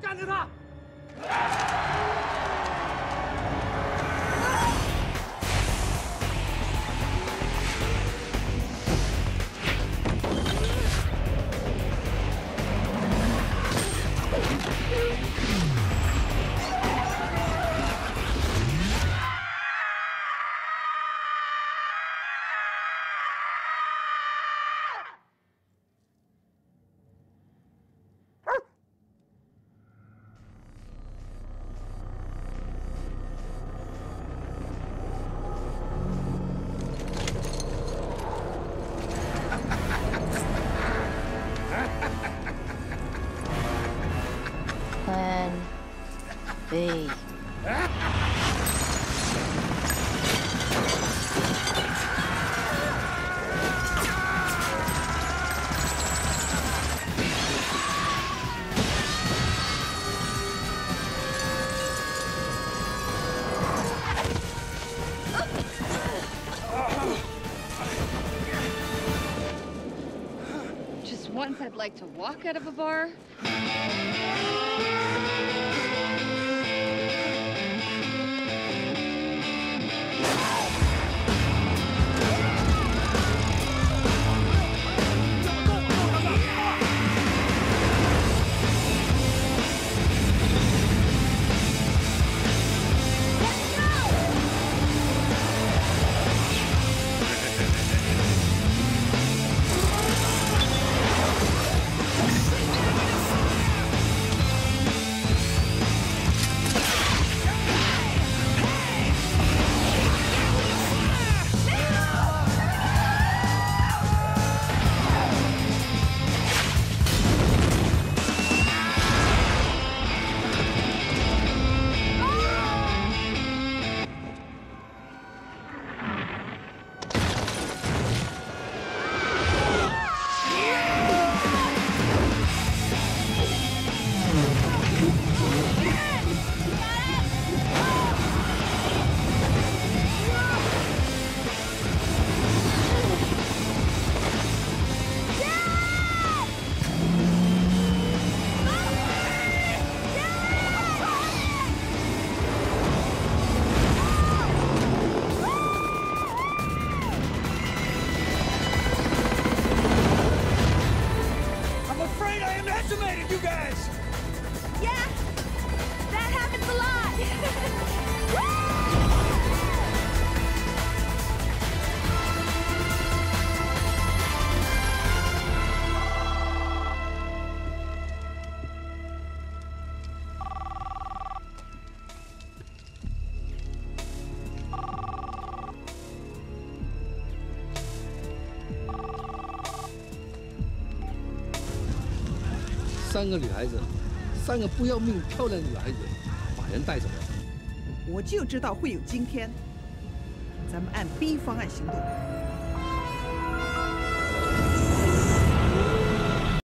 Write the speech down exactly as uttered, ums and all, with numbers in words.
干掉他！ Plan B. Just once I'd like to walk out of a bar. You guys! Yeah, that happens a lot. 三个女孩子，三个不要命漂亮的女孩子，把人带走了。 我就知道会有今天，咱们按 B 方案行动。